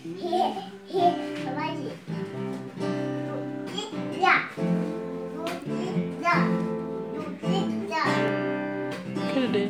Cadê?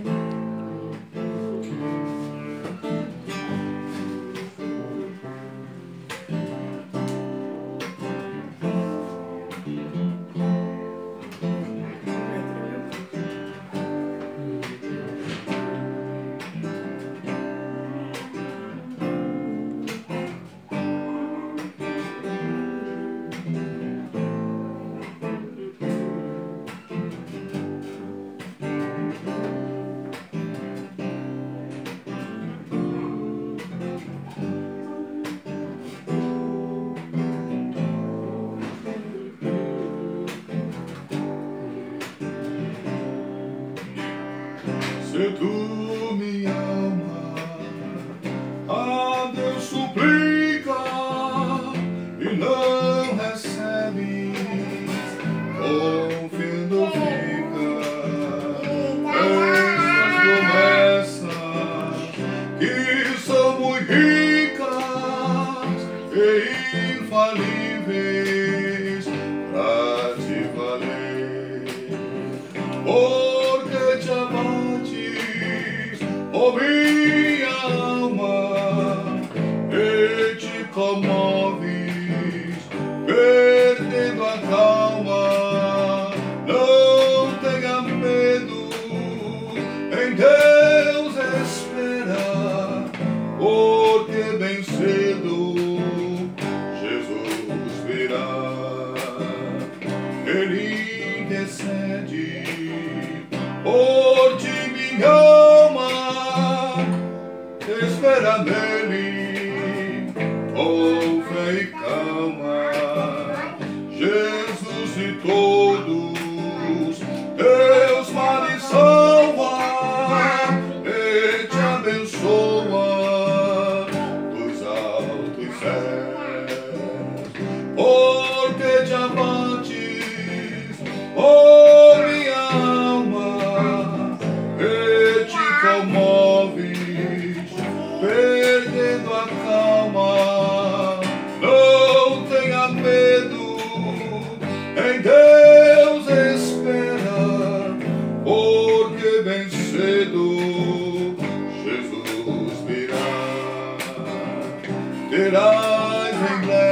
Se tu, minha alma, a Deus suplica e não recebes, confiando fica estas promessas que são muito ricas e infalíveis pra te valer. Porque te abates, ó minha alma, e te comoves, perdendo a calma. Não tenha medo, em Deus espera, porque bem cedo Jesus virá. Ele intercede por ti, minha alma, espera nele, com fé e calma. Jesus e todos teus males salva e te abençoa dos altos céus. Porque te abates, ó minha alma, e te comoves, perdendo a calma. Não tenha medo, em Deus espera, porque bem cedo Jesus virá. Terás em breve